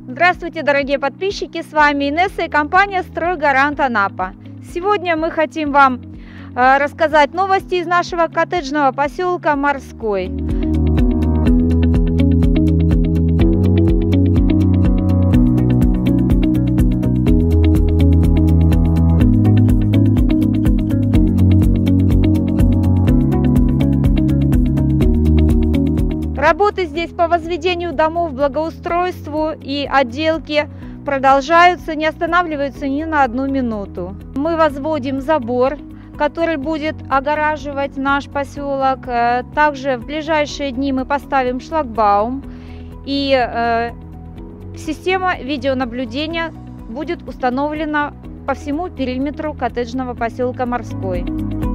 Здравствуйте, дорогие подписчики, с вами Инесса и компания «Стройгарант Анапа». Сегодня мы хотим вам рассказать новости из нашего коттеджного поселка Морской. Работы здесь по возведению домов, благоустройству и отделке продолжаются, не останавливаются ни на одну минуту. Мы возводим забор, который будет огораживать наш поселок. Также в ближайшие дни мы поставим шлагбаум, и система видеонаблюдения будет установлена по всему периметру коттеджного поселка Морской.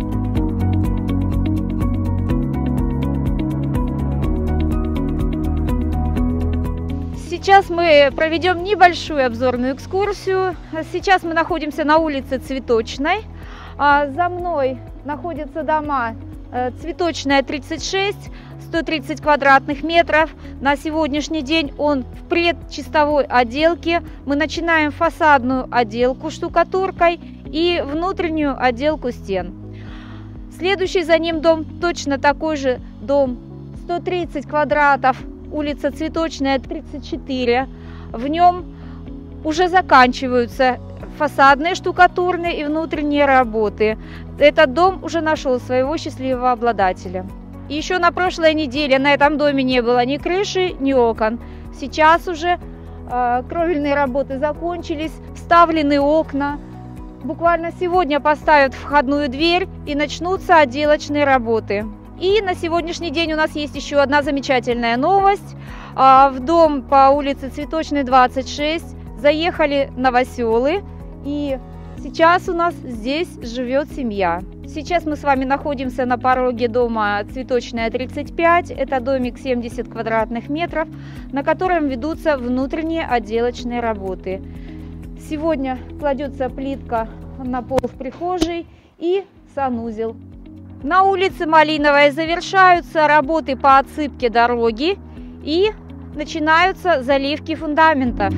Сейчас мы проведем небольшую обзорную экскурсию. Сейчас мы находимся на улице Цветочной. За мной находятся дома Цветочная 36, 130 квадратных метров. На сегодняшний день он в предчистовой отделке. Мы начинаем фасадную отделку штукатуркой и внутреннюю отделку стен. Следующий за ним дом точно такой же, дом 130 квадратов. Улица Цветочная, 34. В нем уже заканчиваются фасадные, штукатурные и внутренние работы. Этот дом уже нашел своего счастливого обладателя. И еще на прошлой неделе на этом доме не было ни крыши, ни окон. Сейчас уже кровельные работы закончились, вставлены окна. Буквально сегодня поставят входную дверь и начнутся отделочные работы. И на сегодняшний день у нас есть еще одна замечательная новость. В дом по улице Цветочной, 26 заехали новоселы, и сейчас у нас здесь живет семья. Сейчас мы с вами находимся на пороге дома Цветочная, 35. Это домик 70 квадратных метров, на котором ведутся внутренние отделочные работы. Сегодня кладется плитка на пол в прихожей и санузел. На улице Малиновой завершаются работы по отсыпке дороги и начинаются заливки фундаментов.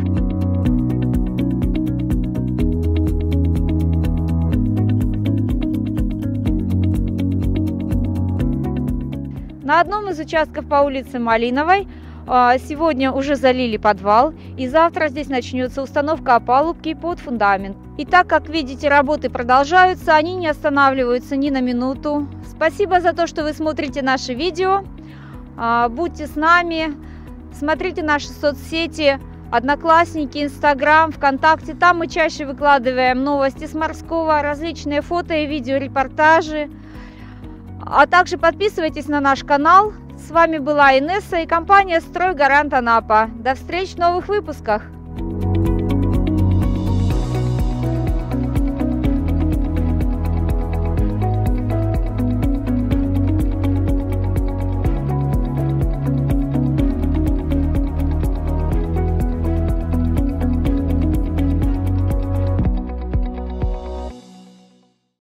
На одном из участков по улице Малиновой сегодня уже залили подвал, и завтра здесь начнется установка опалубки под фундамент. И так как видите, работы продолжаются, они не останавливаются ни на минуту. Спасибо за то, что вы смотрите наши видео. Будьте с нами, смотрите наши соцсети, Одноклассники, Инстаграм, ВКонтакте. Там мы чаще выкладываем новости с Морского, различные фото и видеорепортажи. А также подписывайтесь на наш канал. С вами была Инесса и компания «Стройгарант Анапа». До встречи в новых выпусках!